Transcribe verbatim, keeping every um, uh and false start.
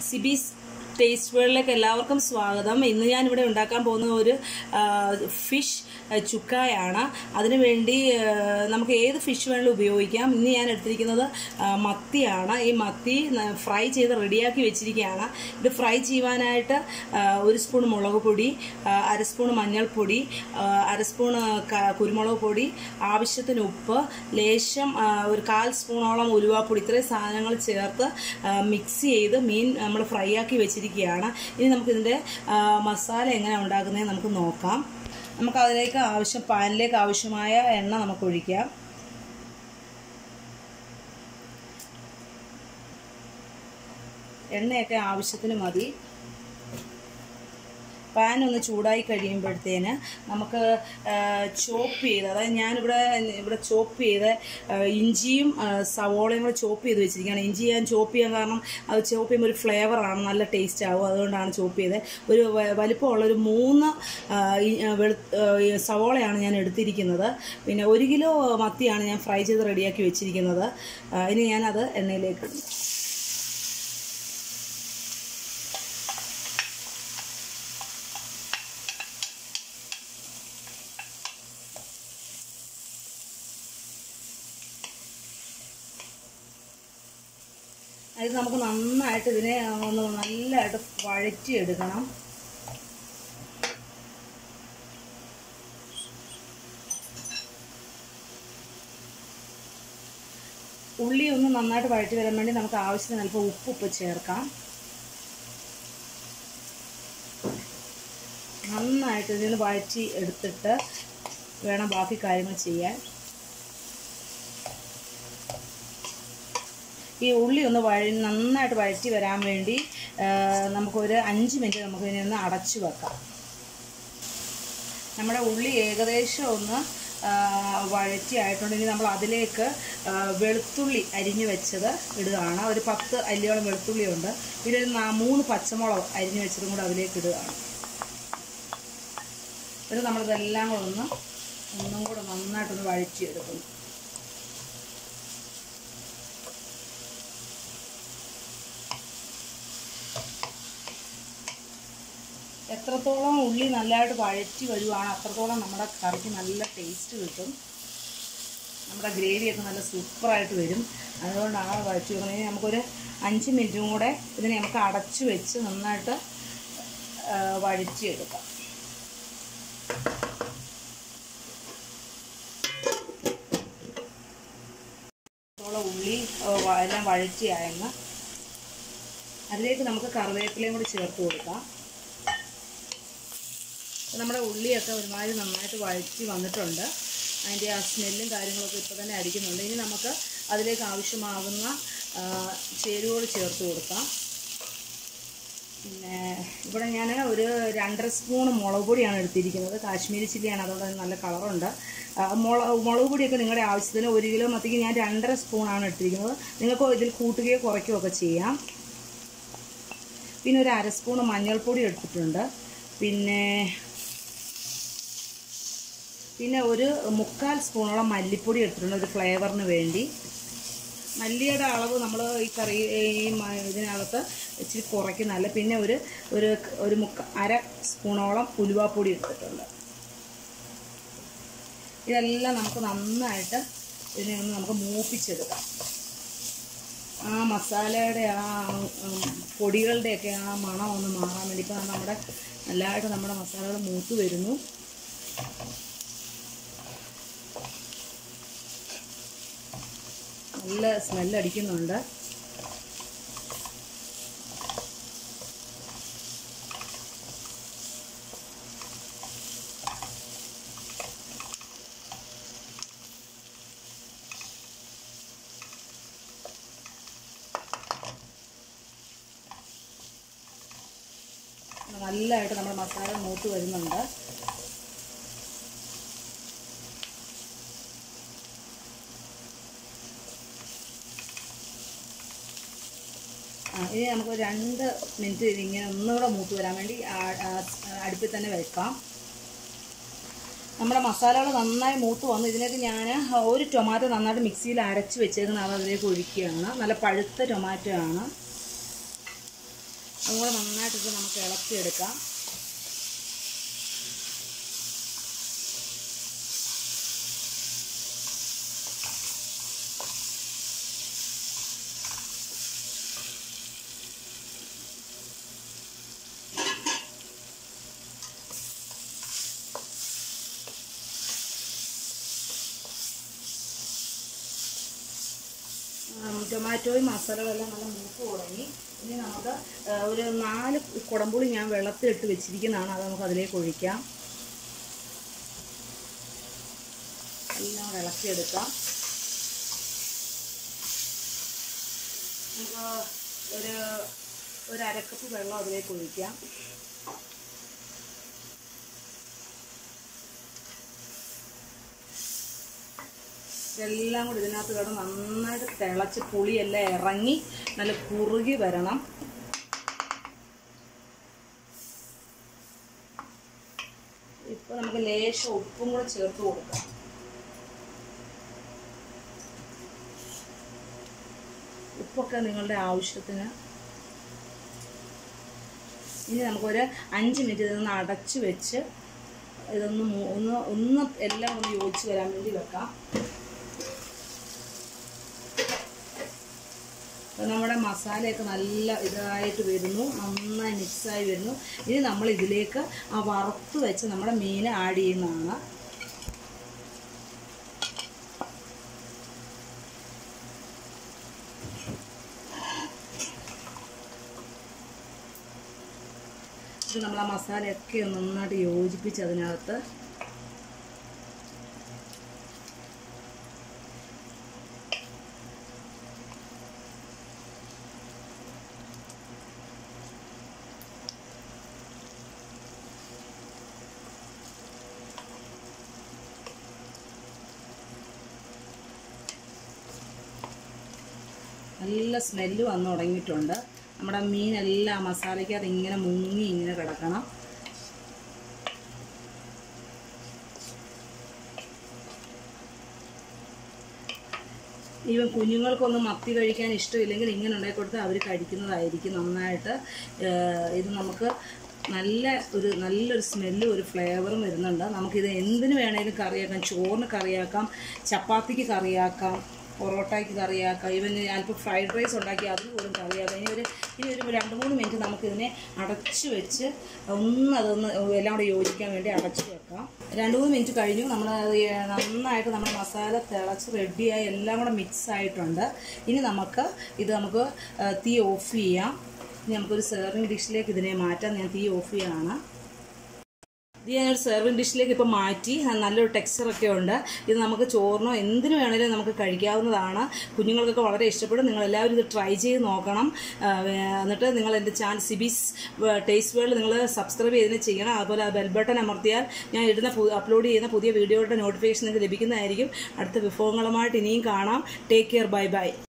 സിബീസ് taste വേൾഡിലേക്ക് എല്ലാവർക്കും സ്വാഗതം. ഇന്ന് ഞാനിവിടെ ഉണ്ടാക്കാൻ പോകുന്ന ഒരു ഫിഷ് ചുക്കായാണ്. അതിനുവേണ്ടി നമുക്ക് ഏത് ഫിഷ് വേണമെങ്കിലും ഉപയോഗിക്കാം. ഇന്ന് ഞാൻ എടുത്തിരിക്കുന്നത് മത്തിയാണ്. ഈ മത്തി ഫ്രൈ ചെയ്ത് റെഡിയാക്കി വെച്ചിരിക്കുകയാണ്. ഇത് ഫ്രൈ ചെയ്യുവാനായിട്ട് ഒരു സ്പൂൺ മുളക് പൊടി, അര സ്പൂൺ മഞ്ഞൾപ്പൊടി, അര സ്പൂൺ കുരുമുളക് പൊടി, ആവശ്യത്തിന് ഉപ്പ്, ലേശം ഒരു കാൽ സ്പൂണോളം ഉലുവാപ്പൊടി, ഇത്രയും സാധനങ്ങൾ ചേർത്ത് മിക്സ് ചെയ്ത് മീൻ നമ്മൾ ഫ്രൈ ആക്കി വെച്ചിരിക്കുകയാണ്. ഇനി നമുക്കിതിൻ്റെ മസാല എങ്ങനെ ഉണ്ടാക്കുന്നത് നമുക്ക് നോക്കാം. നമുക്ക് അതിലേക്ക് ആവശ്യം പാനിലേക്ക് ആവശ്യമായ എണ്ണ നമുക്ക് ഒഴിക്കാം. എണ്ണയൊക്കെ ആവശ്യത്തിന് മതി. പാൻ ഒന്ന് ചൂടായി കഴിയുമ്പോഴത്തേന് നമുക്ക് ചോപ്പ് ചെയ്ത്, അതായത് ഞാനിവിടെ ഇവിടെ ചോപ്പ് ചെയ്ത് ഇഞ്ചിയും സവോളയും കൂടെ ചോപ്പ് ചെയ്ത് വെച്ചിരിക്കുകയാണ്. ഇഞ്ചി ഞാൻ ചോപ്പ് ചെയ്യാൻ കാരണം അത് ചോപ്പ് ചെയ്യുമ്പോൾ ഒരു ഫ്ലേവറാണ്, നല്ല ടേസ്റ്റ് ആവും, അതുകൊണ്ടാണ് ചോപ്പ് ചെയ്തത്. ഒരു വലിപ്പമുള്ളൊരു മൂന്ന് വെളു സവോളയാണ് ഞാൻ എടുത്തിരിക്കുന്നത്. പിന്നെ ഒരു കിലോ മത്തിയാണ് ഞാൻ ഫ്രൈ ചെയ്ത് റെഡിയാക്കി വെച്ചിരിക്കുന്നത്. ഇനി ഞാനത് എണ്ണയിലേക്ക് ഇടും. അത് നമുക്ക് നന്നായിട്ട് ഇതിനെ ഒന്ന് നല്ലതായിട്ട് വഴറ്റിയെടുക്കണം. ഉള്ളി ഒന്ന് നന്നായിട്ട് വഴറ്റി വരാൻ വേണ്ടി നമുക്ക് ആവശ്യത്തിന് അല്പം ഉപ്പ് ഉപ്പ് ചേർക്കാം. നന്നായിട്ട് ഇതിന് വഴറ്റി എടുത്തിട്ട് വേണം ബാക്കി കാര്യങ്ങൾ ചെയ്യാൻ. ഈ ഉള്ളി ഒന്ന് വഴ നന്നായിട്ട് വഴറ്റി വരാൻ വേണ്ടി നമുക്കൊരു അഞ്ച് മിനിറ്റ് നമുക്ക് ഇതിനെ ഒന്ന് അടച്ചു വെക്കാം. നമ്മുടെ ഉള്ളി ഏകദേശം ഒന്ന് വഴറ്റി ആയിട്ടുണ്ടെങ്കിൽ നമ്മൾ അതിലേക്ക് വെളുത്തുള്ളി അരിഞ്ഞു വെച്ചത് ഇടുകയാണ്. ഒരു പത്ത് അല്ലിയോളം വെളുത്തുള്ളി ഉണ്ട്. ഇതിൽ മൂന്ന് പച്ചമുളക് അരിഞ്ഞു വെച്ചതും കൂടെ അതിലേക്ക് ഇടുകയാണ്. ഇത് നമ്മളിതെല്ലാം കൂടെ ഒന്ന് ഒന്നും കൂടെ നന്നായിട്ടൊന്ന് വഴറ്റിയെടുക്കുന്നു. എത്രത്തോളം ഉള്ളി നല്ലതായിട്ട് വഴറ്റി വരുവാണ് അത്രത്തോളം നമ്മുടെ കറിക്ക് നല്ല ടേസ്റ്റ് കിട്ടും. നമ്മുടെ ഗ്രേവിയൊക്കെ നല്ല സൂപ്പറായിട്ട് വരും. അതുകൊണ്ടാണ് വഴറ്റി വെക്കുന്നത്. നമുക്കൊരു അഞ്ച് മിനിറ്റും കൂടെ ഇതിനെ നമുക്ക് അടച്ചു വെച്ച് നന്നായിട്ട് വഴറ്റിയെടുക്കാം. ഉള്ളി എല്ലാം വഴറ്റിയായെന്ന് അതിലേക്ക് നമുക്ക് കറിവേപ്പിലയും കൂടി ചേർത്ത് കൊടുക്കാം. നമ്മുടെ ഉള്ളിയൊക്കെ ഒരുമാതിരി നന്നായിട്ട് വഴറ്റി വന്നിട്ടുണ്ട്. അതിൻ്റെ ആ സ്മെല്ലും കാര്യങ്ങളൊക്കെ ഇപ്പോൾ തന്നെ അടിക്കുന്നുണ്ട്. ഇനി നമുക്ക് അതിലേക്ക് ആവശ്യമാകുന്ന ചേരുവകൾ ചേർത്ത് കൊടുക്കാം. പിന്നെ ഇവിടെ ഞാൻ ഒരു രണ്ടര സ്പൂൺ മുളക് പൊടിയാണ് എടുത്തിരിക്കുന്നത്. കാശ്മീരി ചില്ലിയാണ്, അതുകൊണ്ട് നല്ല കളറുണ്ട്. മുളക് മുളക് പൊടിയൊക്കെ നിങ്ങളുടെ ആവശ്യത്തിന്, ഒരു കിലോ മത്തിക്ക് ഞാൻ രണ്ടര സ്പൂണാണ് എടുത്തിരിക്കുന്നത്. നിങ്ങൾക്ക് ഇതിൽ കൂട്ടുകയോ കുറയ്ക്കുകയോ ഒക്കെ ചെയ്യാം. പിന്നെ ഒരു അര സ്പൂൺ മഞ്ഞൾപ്പൊടി എടുത്തിട്ടുണ്ട്. പിന്നെ പിന്നെ ഒരു മുക്കാൽ സ്പൂണോളം മല്ലിപ്പൊടി എടുത്തിട്ടുണ്ട്, ഒരു ഫ്ലേവറിന് വേണ്ടി. മല്ലിയുടെ അളവ് നമ്മൾ ഈ കറി ഈ ഇതിനകത്ത് ഇച്ചിരി കുറയ്ക്കുന്നതല്ല. പിന്നെ ഒരു ഒരു ഒരു മുക്ക അര സ്പൂണോളം ഉലുവാപ്പൊടി എടുത്തിട്ടുണ്ട്. ഇതെല്ലാം നമുക്ക് നന്നായിട്ട് ഇതിനെ ഒന്ന് നമുക്ക് മൂപ്പിച്ചെടുക്കാം. ആ മസാലയുടെ ആ പൊടികളുടെയൊക്കെ ആ മണം ഒന്ന് മാറാൻ വേണ്ടി ഇപ്പോൾ നമ്മുടെ നല്ലതായിട്ട് നമ്മുടെ മസാലകൾ മൂത്ത് വരുന്നു. നല്ല സ്മെല്ലടിക്കുന്നുണ്ട്. നല്ലതായിട്ട് നമ്മുടെ മസാല മൂത്ത് വരുന്നുണ്ട്. ഇനി നമുക്ക് രണ്ട് മിനിറ്റ് ഇതിങ്ങനെ ഒന്നുകൂടെ മൂത്ത് വരാൻ വേണ്ടി അടുപ്പിൽ തന്നെ വെക്കാം. നമ്മുടെ മസാലകൾ നന്നായി മൂത്ത് വന്നു. ഇതിലേക്ക് ഞാൻ ഒരു ടൊമാറ്റോ നന്നായിട്ട് മിക്സിയിൽ അരച്ച് വെച്ചേക്കുന്ന അത് അതിലേക്ക് ഒഴിക്കുകയാണ്. നല്ല പഴുത്ത ടൊമാറ്റോ ആണ്. അതുകൂടെ നന്നായിട്ടിട്ട് നമുക്ക് ഇളക്കിയെടുക്കാം. ടൊമാറ്റോയും മസാലകളെല്ലാം നല്ല മൂത്ത് തുടങ്ങി. ഇനി നമുക്ക് ഒരു നാല് കുടംപുളി ഞാൻ വെള്ളത്തിലിട്ട് വെച്ചിരിക്കുന്നതാണ്, അത് നമുക്ക് അതിലേക്ക് ഒഴിക്കാം. എല്ലാം ഇളക്കിയെടുക്കാം. നമുക്ക് ഒരു ഒരു അരക്കപ്പ് വെള്ളം അതിലേക്ക് ഒഴിക്കാം. ഇതെല്ലാം കൂടി ഇതിനകത്ത് കിടന്ന് നന്നായിട്ട് തിളച്ച് പുളിയെല്ലാം ഇറങ്ങി നല്ല കുറുകി വരണം. ഇപ്പോൾ നമുക്ക് ലേശം ഉപ്പും കൂടെ ചേർത്ത് കൊടുക്കാം. ഉപ്പൊക്കെ നിങ്ങളുടെ ആവശ്യത്തിന്. ഇനി നമുക്കൊരു അഞ്ച് മിനിറ്റ് ഇതൊന്ന് അടച്ചു വെച്ച് ഇതൊന്ന് ഒന്ന് ഒന്ന് എല്ലാം ഒന്ന് യോജിച്ച് വരാൻ വേണ്ടി വെക്കാം. നമ്മുടെ മസാലയൊക്കെ നല്ല ഇതായിട്ട് വരുന്നു, നന്നായി മിക്സായി വരുന്നു. ഇനി നമ്മൾ ഇതിലേക്ക് ആ വറുത്ത് വെച്ച് നമ്മുടെ മീൻ ആഡ് ചെയ്യുന്നതാണ്. ഇത് നമ്മൾ ആ മസാലയൊക്കെ നന്നായിട്ട് യോജിപ്പിച്ച് അതിനകത്ത് നല്ല സ്മെല്ല് വന്ന് തുടങ്ങിയിട്ടുണ്ട്. നമ്മുടെ മീനെല്ലാം മസാലയ്ക്കകത്ത് ഇങ്ങനെ മുങ്ങി ഇങ്ങനെ കിടക്കണം. ഈവൻ കുഞ്ഞുങ്ങൾക്കൊന്നും മത്തി കഴിക്കാൻ ഇഷ്ടമില്ലെങ്കിൽ ഇങ്ങനെ ഉണ്ടാക്കി കൊടുത്താൽ അവർ കഴിക്കുന്നതായിരിക്കും നന്നായിട്ട്. ഇത് നമുക്ക് നല്ല ഒരു നല്ലൊരു സ്മെല്ലും ഒരു ഫ്ലേവറും വരുന്നുണ്ട്. നമുക്കിത് എന്തിനു വേണേലും കറിയാക്കാം. ചോറിന് കറിയാക്കാം, ചപ്പാത്തിക്ക് കറിയാക്കാം, പൊറോട്ടയ്ക്ക് കറിയാക്കാം, ഈവൻ അല്പം ഫ്രൈഡ് റൈസ് ഉണ്ടാക്കി അതിന് പോലും കറിയാക്കാം. ഇനി ഒരു ഇനി ഒരു രണ്ട് മൂന്ന് മിനിറ്റ് നമുക്കിതിനെ അടച്ചു വെച്ച് ഒന്ന് അതൊന്ന് എല്ലാം കൂടെ യോജിക്കാൻ വേണ്ടി അടച്ചു വെക്കാം. രണ്ട് മൂന്ന് മിനിറ്റ് കഴിഞ്ഞു. നമ്മൾ നന്നായിട്ട് നമ്മുടെ മസാല തിളച്ച് റെഡിയായി എല്ലാം കൂടെ മിക്സ് ആയിട്ടുണ്ട്. ഇനി നമുക്ക് ഇത് നമുക്ക് തീ ഓഫ് ചെയ്യാം. ഇനി നമുക്കൊരു സെർവിങ് ഡിഷിലേക്ക് ഇതിനെ മാറ്റാം. ഞാൻ തീ ഓഫ് ചെയ്യാണ്. ഇത് ഞാനൊരു സെർവിങ് ഡിഷിലേക്ക് ഇപ്പോൾ മാറ്റി. നല്ലൊരു ടെക്സ്ചറൊക്കെ ഉണ്ട്. ഇത് നമുക്ക് ചോറിനോ എന്തിനു വേണമെങ്കിലും നമുക്ക് കഴിക്കാവുന്നതാണ്. കുഞ്ഞുങ്ങൾക്കൊക്കെ വളരെ ഇഷ്ടപ്പെടും. നിങ്ങളെല്ലാവരും ഇത് ട്രൈ ചെയ്ത് നോക്കണം. എന്നിട്ട് നിങ്ങൾ എൻ്റെ ചാനൽ സിബീസ് ടേസ്റ്റ് വേൾഡ് നിങ്ങൾ സബ്സ്ക്രൈബ് ചെയ്തതിന് ചെയ്യണം. അതുപോലെ ബെൽ ബട്ടൺ അമർത്തിയാൽ ഞാൻ ഇടുന്ന അപ്ലോഡ് ചെയ്യുന്ന പുതിയ വീഡിയോയുടെ നോട്ടിഫിക്കേഷൻ നിങ്ങൾക്ക് ലഭിക്കുന്നതായിരിക്കും. അടുത്ത വിഭവങ്ങളുമായിട്ട് ഇനിയും കാണാം. Take care. Bye by.